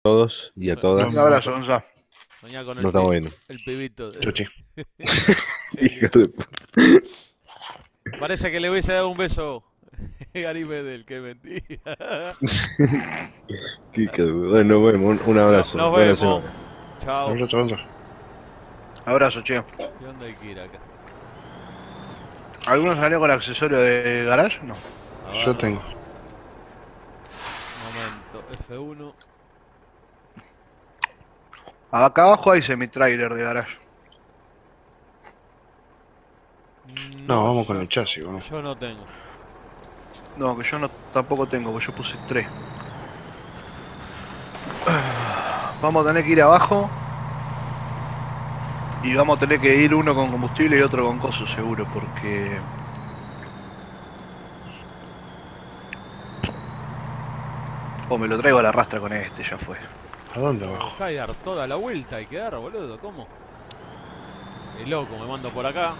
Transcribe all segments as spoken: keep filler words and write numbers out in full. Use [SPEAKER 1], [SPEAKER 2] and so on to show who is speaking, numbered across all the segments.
[SPEAKER 1] todos y a
[SPEAKER 2] So-
[SPEAKER 1] todas.
[SPEAKER 3] Un abrazo, Gonza.
[SPEAKER 2] Soñá con
[SPEAKER 1] Nos
[SPEAKER 2] el,
[SPEAKER 1] estamos
[SPEAKER 2] pi-
[SPEAKER 1] viendo.
[SPEAKER 2] el pibito. de-
[SPEAKER 4] Chuchi.
[SPEAKER 1] Hijo de puta.
[SPEAKER 2] Parece que le hubiese dado un beso Gary Medel, qué mentira.
[SPEAKER 1] Qué cabrón. Bueno, nos vemos. Un, un abrazo.
[SPEAKER 2] Nos
[SPEAKER 1] Buena
[SPEAKER 2] vemos.
[SPEAKER 1] semana.
[SPEAKER 2] Chao.
[SPEAKER 4] Abrazo, Gonza.
[SPEAKER 3] Abrazo, che.
[SPEAKER 2] ¿Qué onda hay que ir acá?
[SPEAKER 3] ¿Alguno salió con accesorio de garage? No.
[SPEAKER 2] Agarro.
[SPEAKER 4] Yo tengo.
[SPEAKER 2] Momento, F uno.
[SPEAKER 3] Acá abajo hay semi-trailer de garage.
[SPEAKER 4] No, vamos con el chasis, vamos.
[SPEAKER 2] Yo no tengo.
[SPEAKER 3] No, que yo no tampoco tengo, porque yo puse tres. Vamos a tener que ir abajo. Y vamos a tener que ir uno con combustible y otro con coso seguro, porque... O me lo traigo a la rastra con este, ya fue.
[SPEAKER 4] ¿A dónde abajo?
[SPEAKER 2] Acá y dar toda la vuelta y quedar, boludo, ¿cómo? Qué loco, me mando por acá.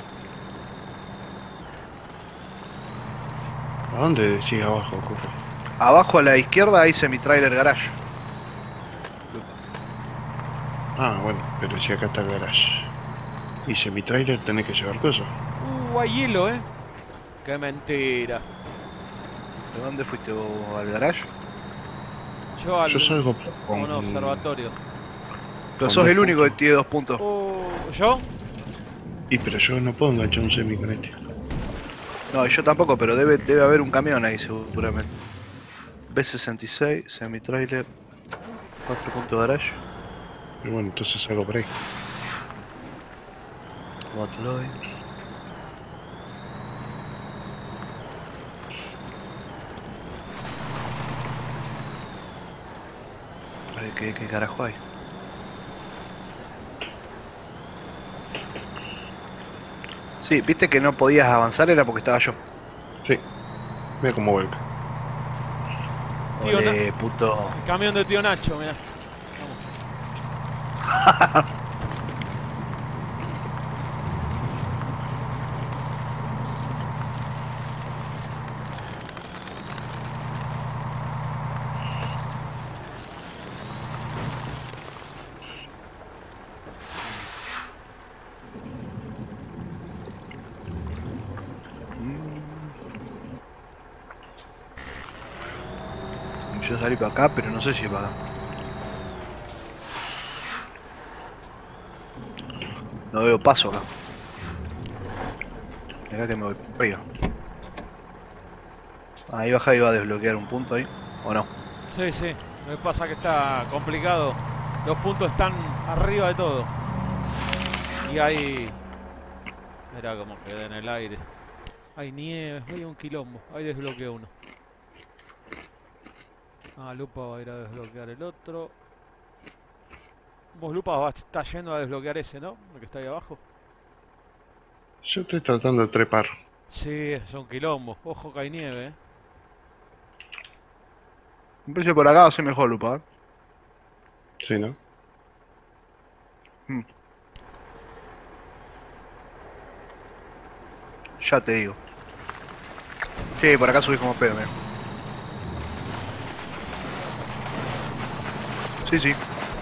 [SPEAKER 4] ¿A dónde decís abajo, Curro?
[SPEAKER 3] Abajo a la izquierda hay semi-trailer garage.
[SPEAKER 4] Ah, bueno, pero si acá está el garage. Y semi-trailer tenés que llevar cosas.
[SPEAKER 2] Uh, hay hielo, eh. Qué mentira.
[SPEAKER 3] ¿De dónde fuiste vos al garage?
[SPEAKER 2] Yo al
[SPEAKER 4] Yo salgo
[SPEAKER 2] a
[SPEAKER 4] con...
[SPEAKER 2] un observatorio.
[SPEAKER 3] Pero
[SPEAKER 4] Con
[SPEAKER 3] sos
[SPEAKER 4] dos
[SPEAKER 3] el único que
[SPEAKER 4] puntos.
[SPEAKER 3] tiene dos puntos.
[SPEAKER 2] Uh, ¿yo?
[SPEAKER 4] Y pero yo no puedo enganchar un semi con este.
[SPEAKER 3] No, yo tampoco, pero debe, debe haber un camión ahí seguramente. B sesenta y seis, semi-trailer, cuatro puntos garage.
[SPEAKER 4] Pero bueno, entonces salgo por ahí.
[SPEAKER 3] Botloy. A ver qué, qué carajo hay. Sí, viste que no podías avanzar era porque estaba yo.
[SPEAKER 4] Sí. Mira cómo vuelca.
[SPEAKER 2] Tío,
[SPEAKER 3] Ole, puto.
[SPEAKER 2] El camión de tío Nacho, mirá.
[SPEAKER 3] Yo salí para acá, pero no sé si para acá. No veo paso acá. Mirá que me voy arriba. Ahí baja y va a desbloquear un punto ahí. ¿O no?
[SPEAKER 2] Sí, sí. Me pasa que está complicado. Los puntos están arriba de todo. Y hay... Mirá cómo queda en el aire. Hay nieve, hay un quilombo. Ahí desbloqueo uno. Ah, Lupa va a ir a desbloquear el otro. Vos, Lupa, vas, estás yendo a desbloquear ese, ¿no? El que está ahí abajo.
[SPEAKER 4] Yo estoy tratando de trepar.
[SPEAKER 2] Sí, son quilombos. Ojo que hay nieve, eh.
[SPEAKER 3] Empecé por acá, va a ser mejor, Lupa. ¿eh?
[SPEAKER 4] Sí, ¿no?
[SPEAKER 3] Hmm. Ya te digo. Sí, por acá subís como pedo, mira. Sí, sí.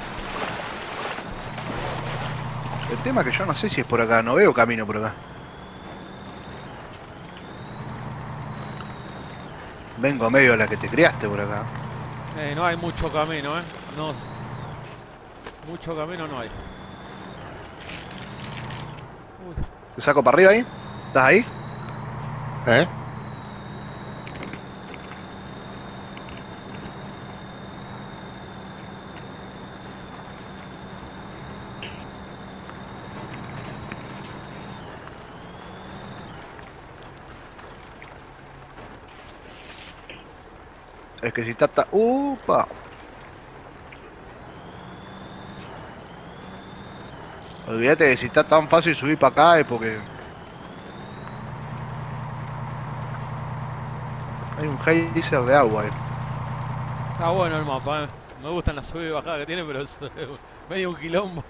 [SPEAKER 3] El tema es que yo no sé si es por acá, no veo camino por acá. Vengo a medio a la que te criaste por acá.
[SPEAKER 2] Eh, no hay mucho camino, eh. No. Mucho camino no hay. Uy,
[SPEAKER 3] ¿Te saco para arriba ahí? ¿Estás ahí?
[SPEAKER 4] ¿Eh?
[SPEAKER 3] Es que si está... ta- ¡Upa! Olvídate que si está tan fácil subir para acá es porque... Hay un geyser de agua ahí.
[SPEAKER 2] está bueno el mapa, eh. Me gustan las subidas y bajadas que tiene, pero es medio un quilombo.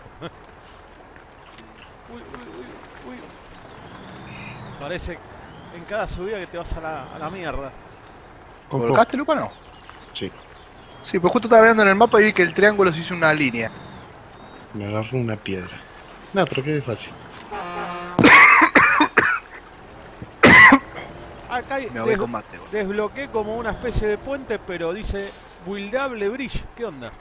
[SPEAKER 2] Uy, uy, uy, uy. Parece en cada subida que te vas a la, a la mierda.
[SPEAKER 4] Ojo.
[SPEAKER 3] ¿Volcaste, Lupa, no?
[SPEAKER 4] Sí.
[SPEAKER 3] Sí, pues justo estaba viendo en el mapa y vi que el triángulo se hizo una línea.
[SPEAKER 4] Me agarró una piedra. No, pero qué fácil.
[SPEAKER 2] Acá hay,
[SPEAKER 3] Me ahogué
[SPEAKER 2] des-
[SPEAKER 3] con mate, boludo.
[SPEAKER 2] desbloqueé como una especie de puente, pero dice Buildable Bridge. ¿Qué onda?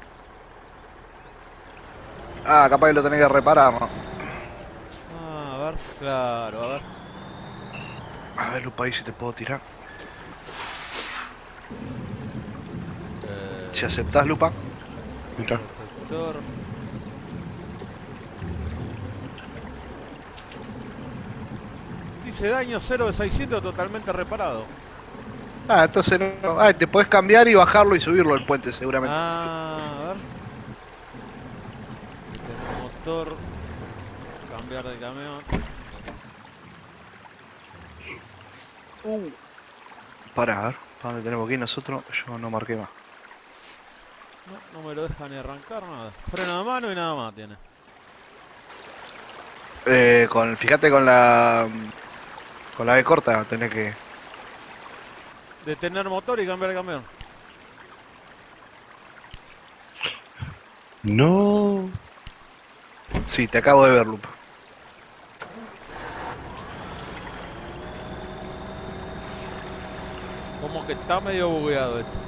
[SPEAKER 3] Ah, capaz que lo tenés que reparar, ¿no?
[SPEAKER 2] Ah, a ver, claro, a ver.
[SPEAKER 3] A ver, Lupa, ahí si te puedo tirar.
[SPEAKER 2] Eh,
[SPEAKER 3] Si aceptás, Lupa.
[SPEAKER 4] Mira,
[SPEAKER 2] protector. Dice daño cero de seiscientos totalmente reparado.
[SPEAKER 3] Ah, entonces no. Ah, te podés cambiar y bajarlo y subirlo al puente, seguramente.
[SPEAKER 2] Ah, a ver. Desde motor. Cambiar de camión.
[SPEAKER 3] Uh. Pará, a ver. ¿Para dónde tenemos que ir nosotros? Yo no marqué más.
[SPEAKER 2] No, no me lo deja ni arrancar nada. Freno de mano y nada más tiene.
[SPEAKER 3] Eh, con, fíjate con la... Con la B corta tenés que...
[SPEAKER 2] Detener motor y cambiar de camión.
[SPEAKER 4] no.
[SPEAKER 3] Sí, te acabo de ver, Lupa.
[SPEAKER 2] Como que está medio bugueado esto.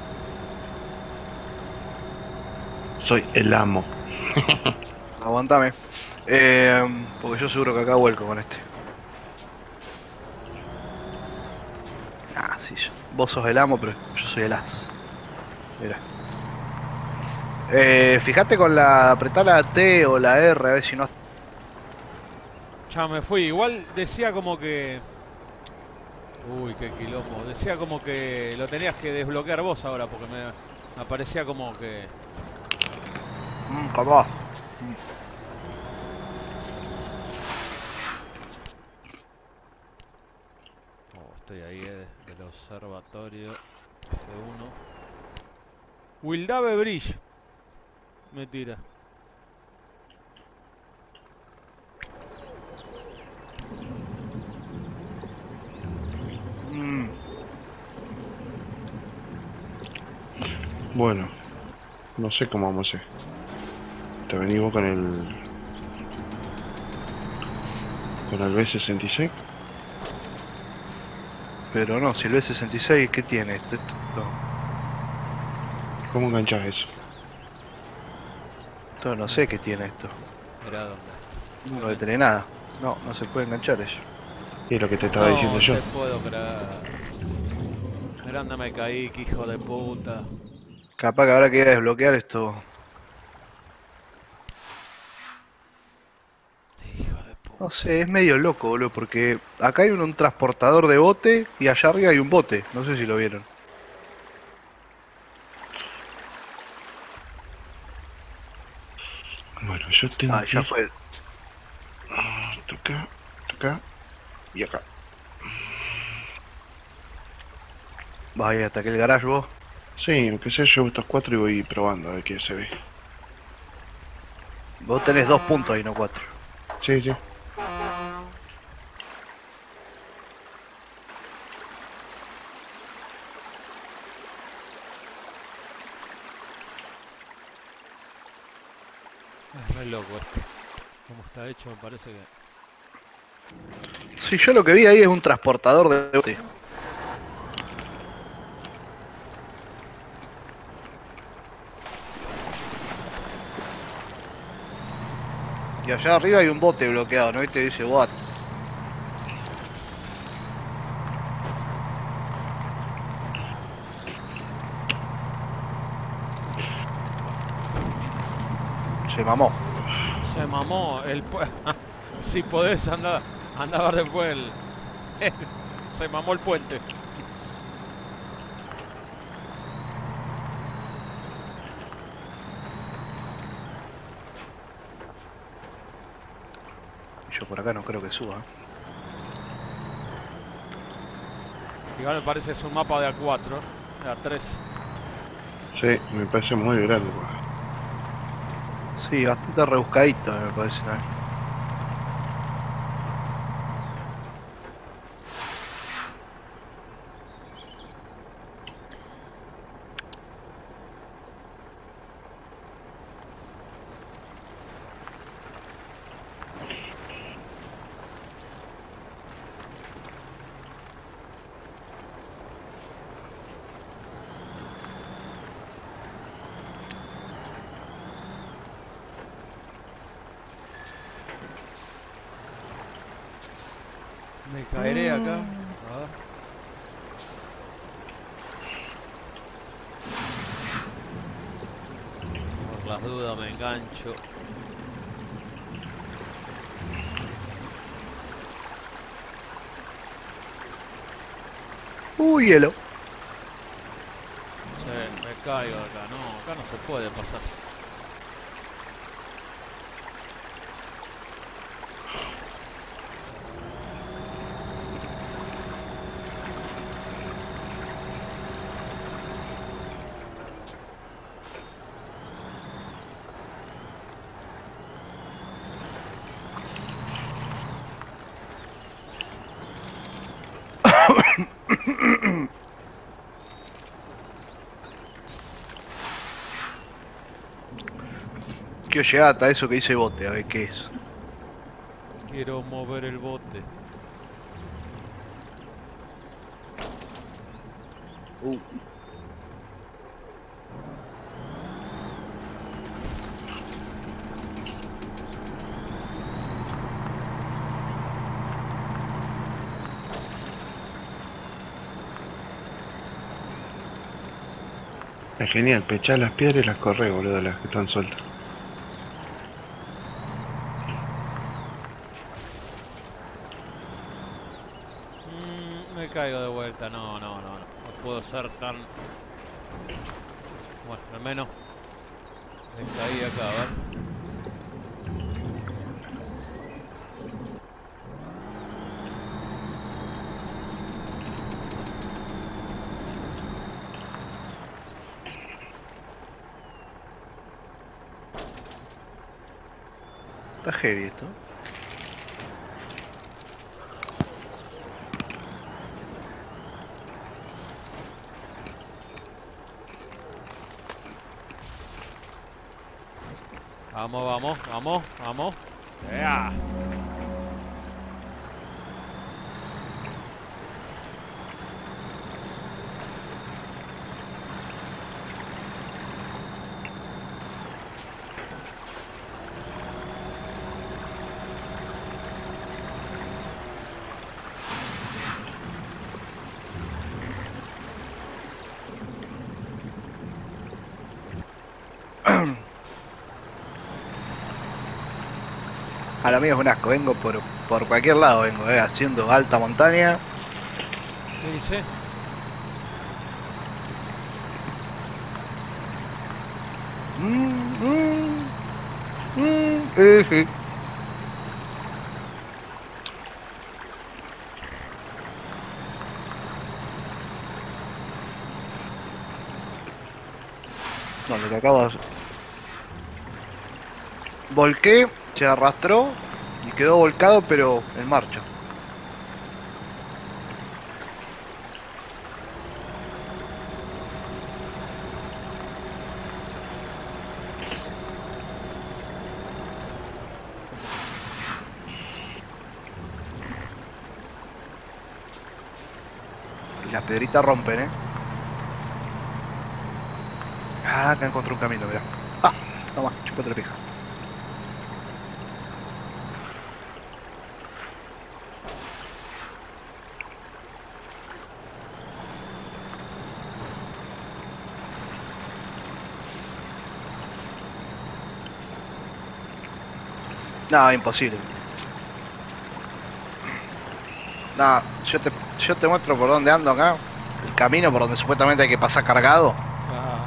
[SPEAKER 4] Soy el amo.
[SPEAKER 3] Aguantame. Eh, porque yo seguro que acá vuelco con este. Ah, sí, yo- vos sos el amo, pero yo soy el as. Mira. Eh, fíjate con la... Apretá la T o la R, a ver si no...
[SPEAKER 2] Ya me fui. Igual decía como que... Uy, qué quilombo. Decía como que lo tenías que desbloquear vos ahora, porque me me aparecía como que...
[SPEAKER 3] Mm, capaz.
[SPEAKER 2] Oh, estoy ahí, eh, del observatorio C uno. Wildave Bridge. Me tira.
[SPEAKER 3] Mm,
[SPEAKER 4] Bueno, no sé cómo vamos a hacer. Te venís vos con el... Con el B sesenta y seis.
[SPEAKER 3] pero no, si el B sesenta y seis, ¿qué tiene este? Esto, no,
[SPEAKER 4] ¿Cómo enganchás eso?
[SPEAKER 3] esto no sé qué tiene esto.
[SPEAKER 2] Mirá dónde.
[SPEAKER 3] No debe tener nada. No, no se puede enganchar eso.
[SPEAKER 4] Y es lo que te estaba
[SPEAKER 2] No
[SPEAKER 4] diciendo yo.
[SPEAKER 2] te puedo creer. Mirá dónde me caí, que hijo de puta.
[SPEAKER 3] Capaz que ahora que desbloquear esto.
[SPEAKER 2] Hijo de puta.
[SPEAKER 3] No sé, es medio loco, boludo, porque acá hay un, un transportador de bote y allá arriba hay un bote. No sé si lo vieron.
[SPEAKER 4] Bueno, yo tengo
[SPEAKER 3] Ah,
[SPEAKER 4] que
[SPEAKER 3] ya
[SPEAKER 4] ir
[SPEAKER 3] fue.
[SPEAKER 4] acá, acá y acá.
[SPEAKER 3] Vaya, hasta que el garage vos.
[SPEAKER 4] Sí, aunque sea llevo estos cuatro y voy probando a ver qué se ve.
[SPEAKER 3] Vos tenés dos puntos ahí, no cuatro.
[SPEAKER 4] Sí, sí.
[SPEAKER 2] Es re loco esto. Como está hecho, me parece que...
[SPEAKER 3] Sí, yo lo que vi ahí es un transportador de bote. Y allá arriba hay un bote bloqueado, ¿no? Y te dice what. Se mamó.
[SPEAKER 2] Se mamó el... pu- si podés andar, andar a ver después el... Se mamó el puente.
[SPEAKER 3] Yo por acá no creo que suba.
[SPEAKER 2] Igual me parece que es un mapa de A cuatro, de A tres.
[SPEAKER 4] Sí, me parece muy grande. pues.
[SPEAKER 3] Sí, bastante rebuscadito me parece también.
[SPEAKER 2] Me caeré acá. A ver. Por las dudas me engancho.
[SPEAKER 3] Uy, hielo.
[SPEAKER 2] Sí, me caigo acá. No, acá no se puede pasar.
[SPEAKER 3] Quiero llegar hasta eso que dice bote, a ver qué es.
[SPEAKER 2] Quiero mover el bote.
[SPEAKER 3] Uh.
[SPEAKER 4] Es genial, pechás las piedras y las corres, boludo, las que están sueltas.
[SPEAKER 2] Mm, me caigo de vuelta. No, no, no, no. No puedo ser tan... Bueno, al menos me caí acá, a ver.
[SPEAKER 3] Está heavy esto.
[SPEAKER 2] Vamos, vamos, vamos, vamos. ¡Ea!
[SPEAKER 3] A la mía es un asco, vengo por, por cualquier lado, vengo, eh, haciendo alta montaña.
[SPEAKER 2] ¿Qué dice?
[SPEAKER 3] Mm, mm, mm, eh, eh. No, lo que acabo de hacer. Volqué, se arrastró y quedó volcado, pero en marcha. Y las piedritas rompen, eh. Ah, acá encontré un camino, mirá. Ah, toma, chupate la pija. No, imposible. No, yo te, yo te muestro por dónde ando acá. El camino por donde supuestamente hay que pasar cargado.
[SPEAKER 2] Ah.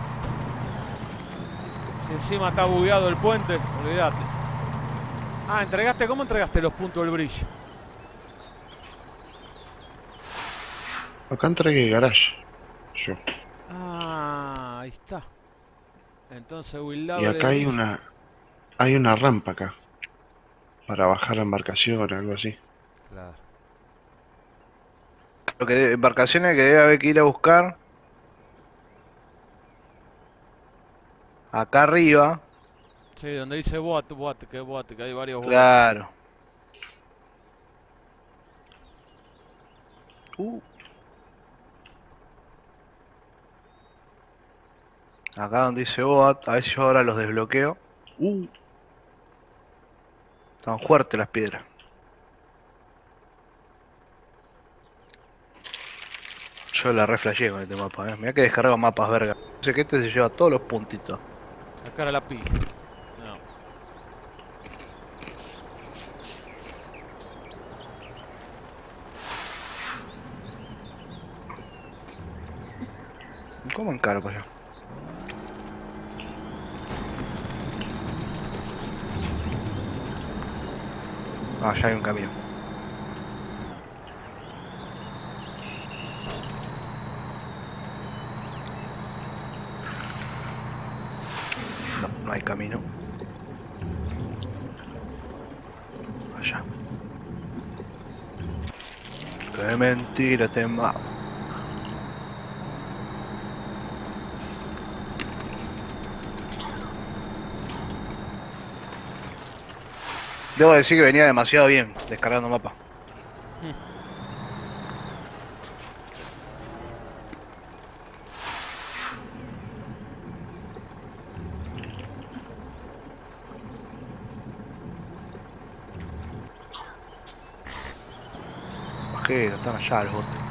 [SPEAKER 2] Si encima está bugueado el puente, olvídate. Ah, entregaste, ¿cómo entregaste los puntos del bridge?
[SPEAKER 4] Acá entregué garage. Yo.
[SPEAKER 2] Ah, ahí está. Entonces Will
[SPEAKER 4] Y acá hay una. Hay una rampa acá. Para bajar la embarcación o algo así.
[SPEAKER 2] Claro.
[SPEAKER 3] Lo que de- embarcaciones que debe haber que ir a buscar. Acá arriba.
[SPEAKER 2] Sí, donde dice bot, bot, que bot, que hay varios bots.
[SPEAKER 3] Claro. Uh. Acá donde dice bot, a ver si yo ahora los desbloqueo. Uh. Están fuertes las piedras. yo la reflashé con este mapa, eh. Mirá que descargo mapas verga. Sé que este se lleva todos los puntitos.
[SPEAKER 2] La cara a la pi. No.
[SPEAKER 3] ¿Cómo encaro para allá? Ah, ya hay un camino. No, no hay camino. Allá. Qué mentira este mapa. Debo decir que venía demasiado bien descargando mapa. Bajero, están allá los botes.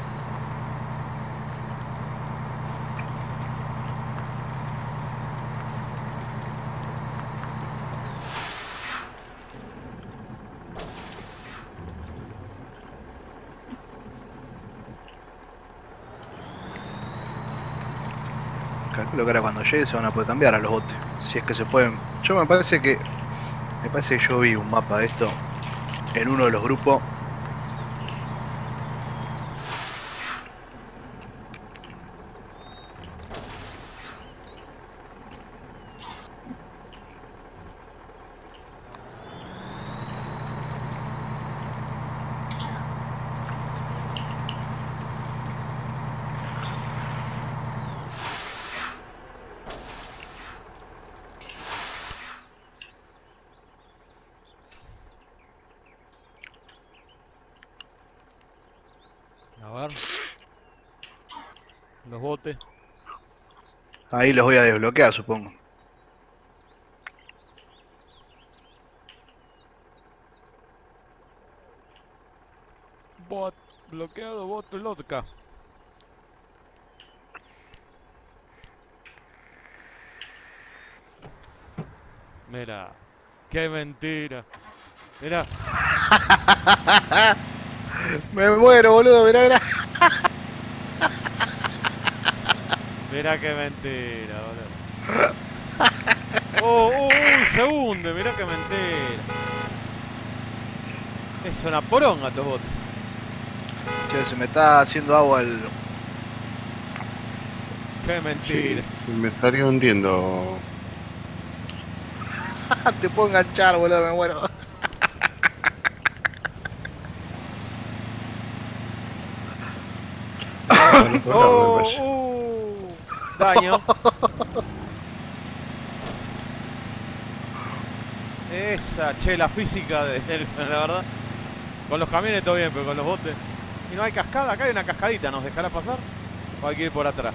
[SPEAKER 3] Calculo que ahora cuando llegue se van a poder cambiar a los botes. Si es que se pueden. Yo me parece que. Me parece que yo vi un mapa de esto en uno de los grupos.
[SPEAKER 2] A ver. Los botes.
[SPEAKER 3] Ahí los voy a desbloquear, supongo.
[SPEAKER 2] Bot. Bloqueado, bot, lotka. Mira. Qué mentira. Mira.
[SPEAKER 3] Me muero, boludo, mirá, mirá.
[SPEAKER 2] Mira qué mentira, boludo. Oh, oh, oh, se hunde, mira qué mentira. Es una poronga estos botes.
[SPEAKER 3] Che, se me está haciendo agua el...
[SPEAKER 2] Qué mentira.
[SPEAKER 4] Sí, me estaría hundiendo.
[SPEAKER 3] Te puedo enganchar, boludo, me muero.
[SPEAKER 2] Oh, uh, daño. Esa, che, la física de él, la verdad. Con los camiones todo bien, pero con los botes. Y no hay cascada, acá hay una cascadita, ¿nos dejará pasar? O hay que ir por atrás.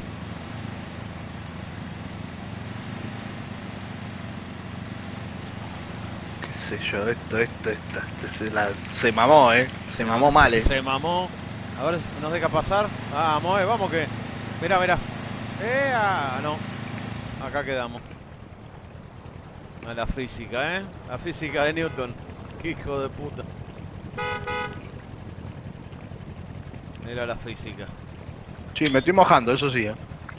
[SPEAKER 3] Qué sé yo, esto, esto, esto, esto se, la, se mamó, eh. Se mamó mal, eh.
[SPEAKER 2] Se mamó. A ver si nos deja pasar. Vamos, eh, vamos que. Mirá, mirá. Eh, ah, no. Acá quedamos. A la física, eh. La física de Newton. Qué hijo de puta. Mira la física.
[SPEAKER 3] Sí, me estoy mojando, eso sí, eh.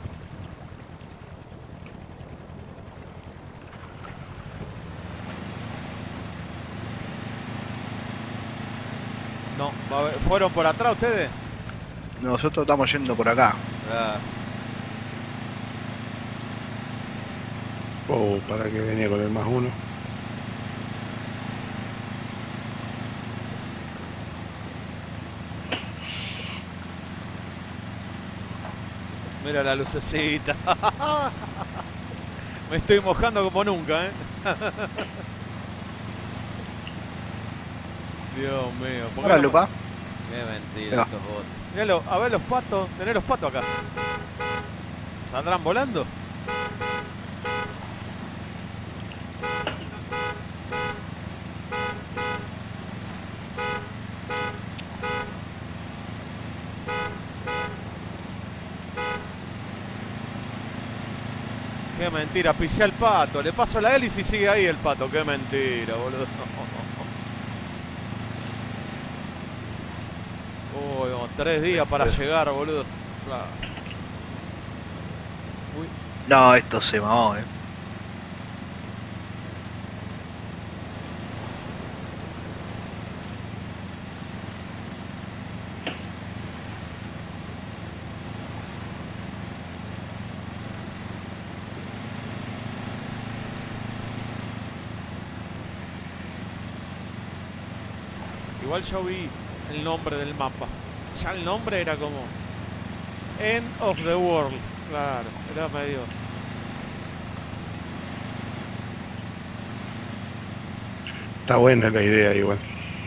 [SPEAKER 2] No, va a ver- ¿fueron por atrás ustedes?
[SPEAKER 3] Nosotros estamos yendo por acá.
[SPEAKER 2] Ah,
[SPEAKER 4] Oh, para que venía con el más uno.
[SPEAKER 2] mira la lucecita. Me estoy mojando como nunca, eh. Dios mío. ¿por qué
[SPEAKER 3] Hola,
[SPEAKER 2] no-
[SPEAKER 3] Lupa.
[SPEAKER 2] Qué mentira
[SPEAKER 3] Venga.
[SPEAKER 2] estos botes. Míralo, a ver los patos. Tener los patos acá. ¿Saldrán volando? Qué mentira, pisé al pato. Le paso la hélice y sigue ahí el pato. Qué mentira, boludo. Uy, oh, tres días para llegar, boludo. Claro. Uy.
[SPEAKER 3] No, esto se mamó, eh.
[SPEAKER 2] Igual yo vi el nombre del mapa. Ya el nombre era como End of the World. Claro, era medio...
[SPEAKER 4] Está buena la idea igual.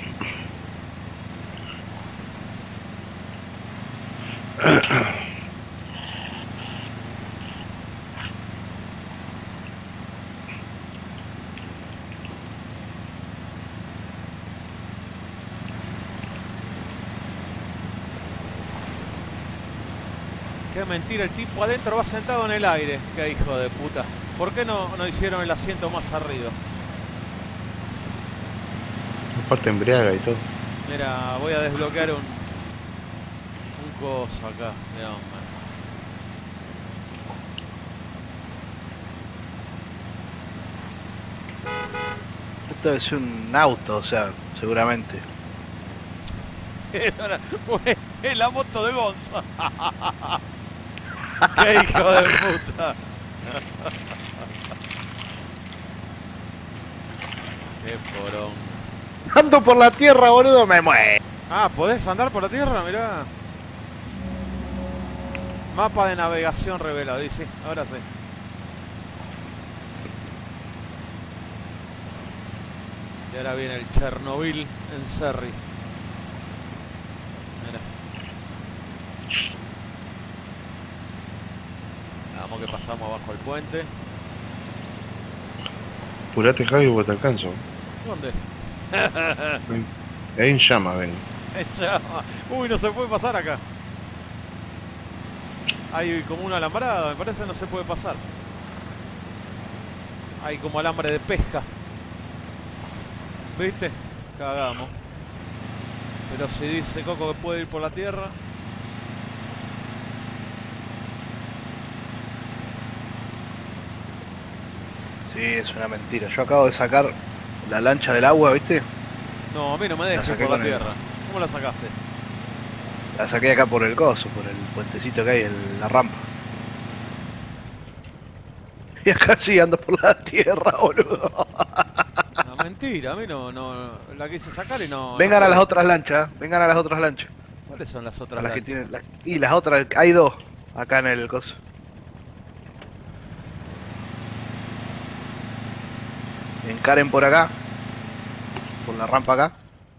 [SPEAKER 2] Qué mentira, el tipo adentro va sentado en el aire. Qué hijo de puta. ¿Por qué no, no hicieron el asiento más arriba?
[SPEAKER 4] Aparte embriaga y todo.
[SPEAKER 2] Mira, voy a desbloquear un... Un coso acá. Mirá, man.
[SPEAKER 3] Esto es un auto, o sea, seguramente.
[SPEAKER 2] Es la moto de Gonza. Qué hijo de puta. Qué porón.
[SPEAKER 3] Ando por la tierra, boludo, me muero.
[SPEAKER 2] Ah, ¿podés andar por la tierra? Mirá. Mapa de navegación revelado, dice. Ahora sí. Y ahora viene el Chernobyl en Cerri. Mira. Vamos que pasamos abajo el puente.
[SPEAKER 4] Apurate, Javi, porque te alcanzo.
[SPEAKER 2] ¿Dónde?
[SPEAKER 4] Ahí en llama, ven.
[SPEAKER 2] Llama. Uy, no se puede pasar acá. Hay como una alambrada, me parece no se puede pasar. Hay como alambre de pesca. ¿Viste? Cagamos. Pero si dice Coco que puede ir por la tierra.
[SPEAKER 3] Sí, es una mentira. Yo acabo de sacar la lancha del agua, ¿viste?
[SPEAKER 2] No, a mí no me
[SPEAKER 3] La
[SPEAKER 2] dejes
[SPEAKER 3] saqué
[SPEAKER 2] por la
[SPEAKER 3] con el-
[SPEAKER 2] tierra. ¿Cómo la sacaste?
[SPEAKER 3] La saqué acá por el coso, por el puentecito que hay, el- la rampa. Y acá sí ando por la tierra, boludo.
[SPEAKER 2] No, mentira, a mí no, no, la quise sacar y no...
[SPEAKER 3] Vengan
[SPEAKER 2] no
[SPEAKER 3] a las
[SPEAKER 2] puedo.
[SPEAKER 3] otras lanchas, vengan a las otras lanchas.
[SPEAKER 2] ¿Cuáles son las
[SPEAKER 3] A
[SPEAKER 2] otras
[SPEAKER 3] las que
[SPEAKER 2] lanchas?
[SPEAKER 3] tienen, la- y las otras, hay dos acá en el coso. Encaren por acá, por la rampa acá.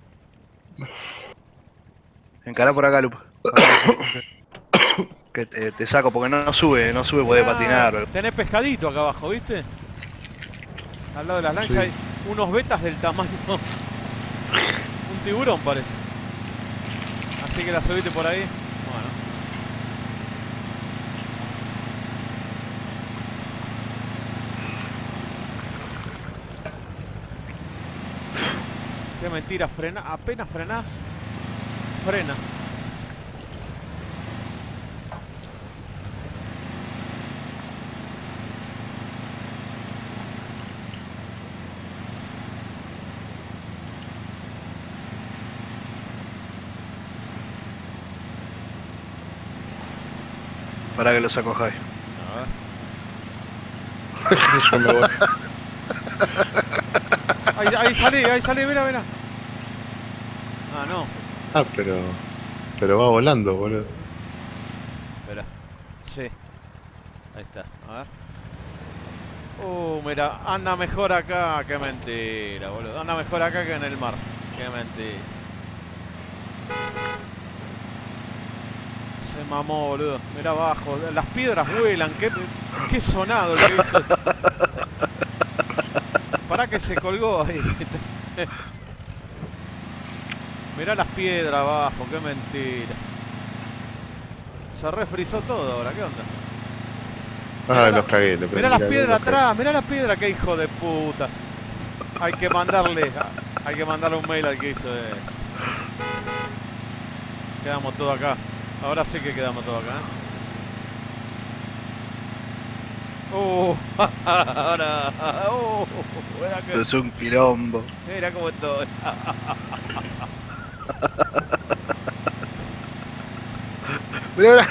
[SPEAKER 3] Encará por acá, Lupa. Que te, te saco porque no, no sube, no sube, puede
[SPEAKER 2] Ah,
[SPEAKER 3] patinar.
[SPEAKER 2] tenés pescadito acá abajo, ¿viste? Al lado de las lanchas
[SPEAKER 4] Sí.
[SPEAKER 2] hay unos betas del tamaño... Un tiburón parece. Así que la subiste por ahí. Bueno. Qué mentira, frena, apenas frenás, frena.
[SPEAKER 3] Para que lo saco, Javi.
[SPEAKER 2] A ver.
[SPEAKER 4] Yo me voy.
[SPEAKER 2] Ahí, ahí salí, ahí salí, mira, mira. Ah, no.
[SPEAKER 4] Ah, pero. Pero va volando, boludo.
[SPEAKER 2] Espera. Sí. Ahí está. A ver. Uh, mira, anda mejor acá. Qué mentira, boludo. Anda mejor acá que en el mar. Qué mentira. Se mamó, boludo. Mira abajo. Las piedras vuelan. Qué, qué sonado lo que hizo. Pará que se colgó ahí. Mirá las piedras abajo. Qué mentira. Se refrizó todo ahora. ¿Qué onda?
[SPEAKER 4] Ah, los cagué. Le
[SPEAKER 2] Mirá las
[SPEAKER 4] mirá,
[SPEAKER 2] piedras
[SPEAKER 4] los cagué.
[SPEAKER 2] atrás, mirá las piedras, que hijo de puta. Hay que mandarle, hay que mandarle un mail al que hizo de... Quedamos todos acá. Ahora sí que quedamos todos acá. Uh, ahora, uh, mira que,
[SPEAKER 3] Es un quilombo.
[SPEAKER 2] mira cómo estoy.
[SPEAKER 3] Mirá, mirá.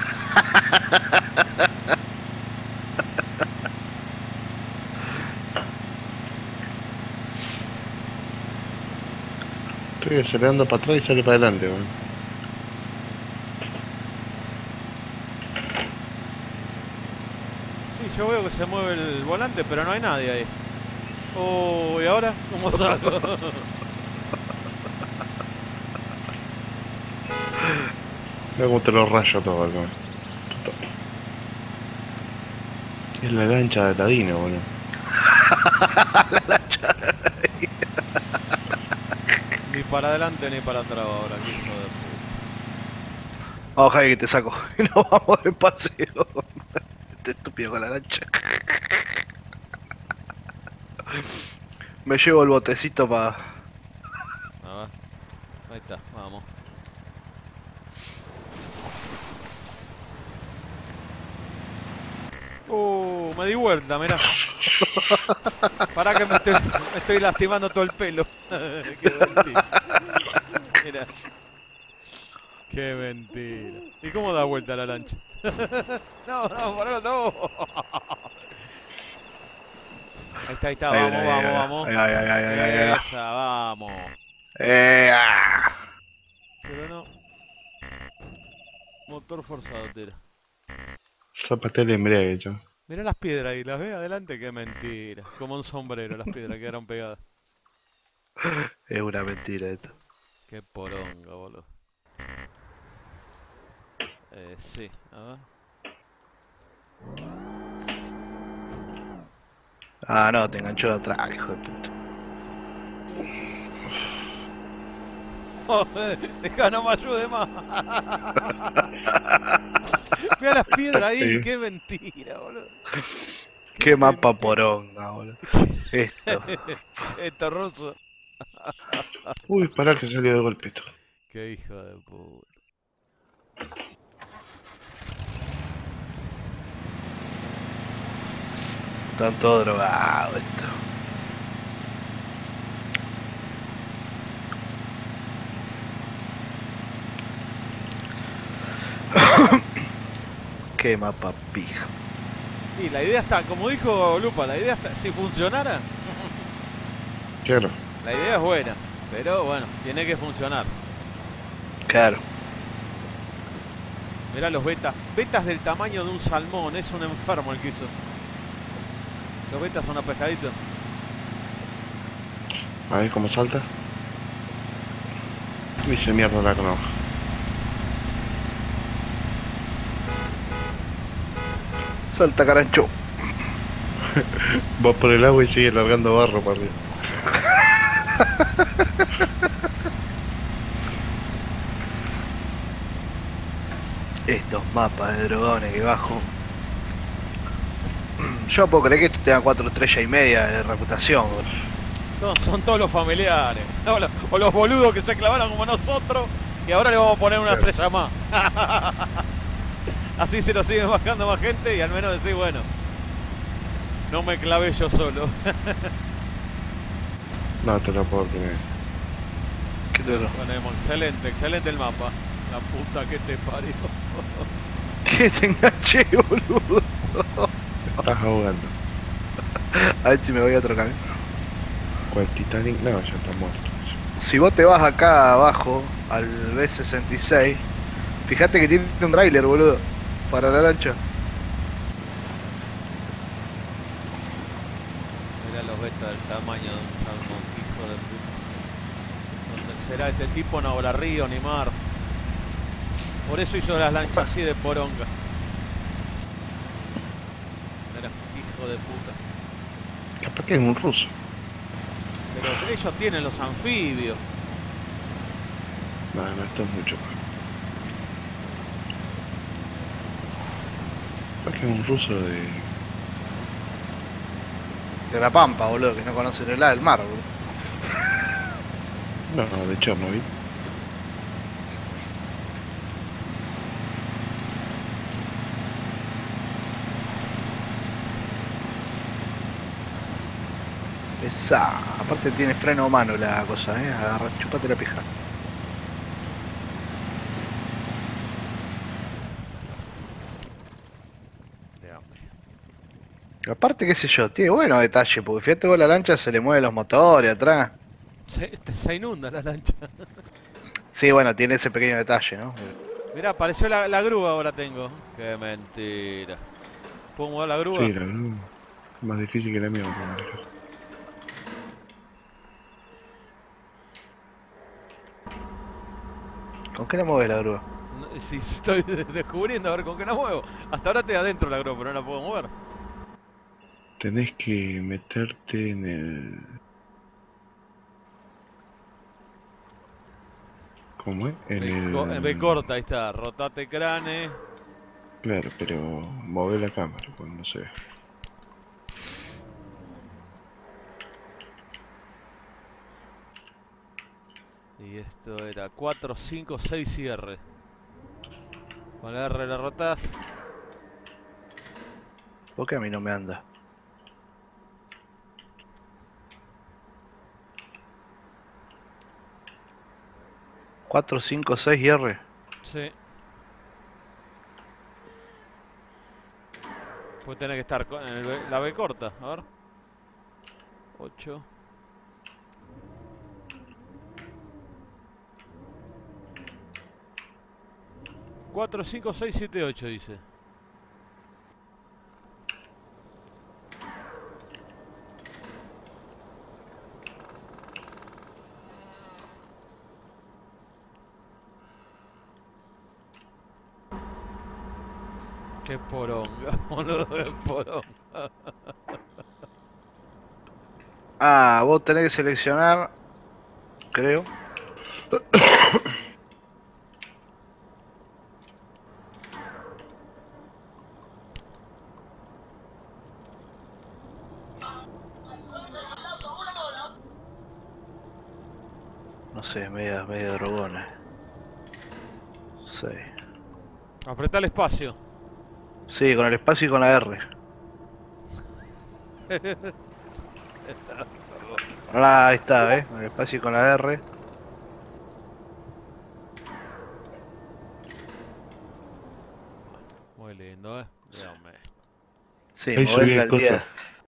[SPEAKER 4] Estoy acelerando para atrás y sale para adelante, weón.
[SPEAKER 2] Sí, yo veo que se mueve el volante, pero no hay nadie ahí. Oh, ¿y ahora? ¿Cómo salgo?
[SPEAKER 4] Mira cómo te lo rayo todo, weón. Es la lancha de Ladino, boludo.
[SPEAKER 2] Ni para adelante ni para atrás ahora, que hijo de puta.
[SPEAKER 3] Vamos, Javi, que te saco. Y nos vamos de paseo. Este estúpido con la lancha. Me llevo el botecito para...
[SPEAKER 2] A ver. Ahí está, vamos. Uh, me di vuelta, mirá. Pará que me estoy, me estoy lastimando todo el pelo. Qué mentira. Mirá. Qué mentira. ¿Y cómo da vuelta la lancha? No, no, pará, no. Ahí está, ahí está, vamos,
[SPEAKER 3] Ahí,
[SPEAKER 2] vamos,
[SPEAKER 3] ahí,
[SPEAKER 2] vamos.
[SPEAKER 3] ahí, ahí, ahí, ahí, ahí, ahí.
[SPEAKER 2] Esa, vamos.
[SPEAKER 3] Eh, ah.
[SPEAKER 2] Pero no. Motor forzado, tira.
[SPEAKER 4] Zapaté el embrague, yo.
[SPEAKER 2] Mirá las piedras ahí, ¿las ves adelante? Qué mentira. Como un sombrero las piedras quedaron pegadas.
[SPEAKER 3] Es una mentira esto.
[SPEAKER 2] Qué poronga, boludo. Eh, sí, a ver.
[SPEAKER 3] Ah, no, te enganchó de atrás, hijo de puta.
[SPEAKER 2] Oh, dejá, no me ayude más. Mirá las piedras ahí,
[SPEAKER 4] Sí.
[SPEAKER 2] qué mentira, boludo.
[SPEAKER 3] Qué mapa poronga, boludo. Esto.
[SPEAKER 2] Esto ruso.
[SPEAKER 4] Uy, pará que salió de golpe esto.
[SPEAKER 2] Qué hijo de puta.
[SPEAKER 3] Están todos drogados esto. Qué mapa pija.
[SPEAKER 2] Y la idea está, como dijo Lupa, la idea está, si funcionara,
[SPEAKER 4] Claro.
[SPEAKER 2] la idea es buena, pero bueno, tiene que funcionar.
[SPEAKER 3] Claro.
[SPEAKER 2] Mirá los betas, betas del tamaño de un salmón, es un enfermo el que hizo. Los betas son unos pescaditos.
[SPEAKER 4] A ver cómo salta. Uy, se mierda la conozco.
[SPEAKER 3] Salta, carancho.
[SPEAKER 4] Va por el agua y sigue largando barro para arriba.
[SPEAKER 3] Estos mapas de drogones que bajo. Yo puedo creer que esto tenga cuatro estrellas y media de reputación, boludo.
[SPEAKER 2] No, son todos los familiares. O los, o los boludos que se clavaron como nosotros y ahora le vamos a poner una
[SPEAKER 4] Claro.
[SPEAKER 2] estrella más. Así se lo siguen bajando más gente y al menos decir, bueno, no me clavé yo solo.
[SPEAKER 4] No te lo puedo creer.
[SPEAKER 3] ¿Qué te lo?
[SPEAKER 2] Ponemos, excelente, excelente el mapa. La puta que te parió.
[SPEAKER 3] Que te enganché, boludo.
[SPEAKER 4] Te estás ahogando.
[SPEAKER 3] A ver si me voy a otro camino.
[SPEAKER 4] ¿Cuál Titanic? No, ya está muerto.
[SPEAKER 3] Si vos te vas acá abajo al B sesenta y seis, fíjate que tiene un trailer, boludo, para la lancha.
[SPEAKER 2] Mirá los betas del tamaño de un salmón, hijo de puta. ¿Dónde será este tipo? No habrá río ni mar. Por eso hizo las lanchas así de poronga. Mirá, hijo de puta.
[SPEAKER 4] Capaz que es un ruso.
[SPEAKER 2] Pero ellos tienen los anfibios.
[SPEAKER 4] No, no, esto es mucho más. Capaz que es un ruso de...
[SPEAKER 3] De la Pampa, boludo, que no conocen el lado del mar, boludo.
[SPEAKER 4] No, de Chernobyl.
[SPEAKER 3] Esa. Aparte tiene freno humano la cosa, eh. Agarra, chupate la pija.
[SPEAKER 2] De hambre.
[SPEAKER 3] Aparte, qué sé yo, tiene bueno detalle, porque fíjate vos la lancha se le mueven los motores atrás.
[SPEAKER 2] Se, se inunda la lancha.
[SPEAKER 3] Sí, bueno, tiene ese pequeño detalle, ¿no?
[SPEAKER 2] Mirá, apareció la, la grúa ahora tengo. Qué mentira. ¿Puedo mover la grúa?
[SPEAKER 4] Sí, la grúa. Más difícil que la mía, por ejemplo.
[SPEAKER 3] ¿Con qué le mueves la grúa?
[SPEAKER 2] No, si estoy de- descubriendo a ver con qué la muevo. Hasta ahora estoy adentro de la grúa, pero no la puedo mover.
[SPEAKER 4] Tenés que meterte en el... ¿Cómo es? En
[SPEAKER 2] B, co- en B
[SPEAKER 4] el...
[SPEAKER 2] corta, ahí está. Rotate crane.
[SPEAKER 4] Claro, pero mover la cámara, pues no sé.
[SPEAKER 2] Y esto era cuatro, cinco, seis cierre. Con la R la rotás.
[SPEAKER 3] ¿Por qué a mí no me anda? cuatro, cinco, seis y R.
[SPEAKER 2] Sí. Puede tener que estar con el B- la B corta. A ver. ocho. cuatro, cinco, seis, siete, ocho dice. Qué poronga, boludo, qué poronga.
[SPEAKER 3] Ah, vos tenés que seleccionar, creo. No sé, media, media drogona. Sí.
[SPEAKER 2] Apretá el espacio.
[SPEAKER 3] Sí, con el espacio y con la R. Ah, ahí está, ¿eh? Con el espacio y con la R.
[SPEAKER 2] Muy lindo, eh. Dígame.
[SPEAKER 3] Sí,
[SPEAKER 4] Ahí subí
[SPEAKER 3] moverla
[SPEAKER 4] el
[SPEAKER 3] al
[SPEAKER 4] coso.
[SPEAKER 3] día.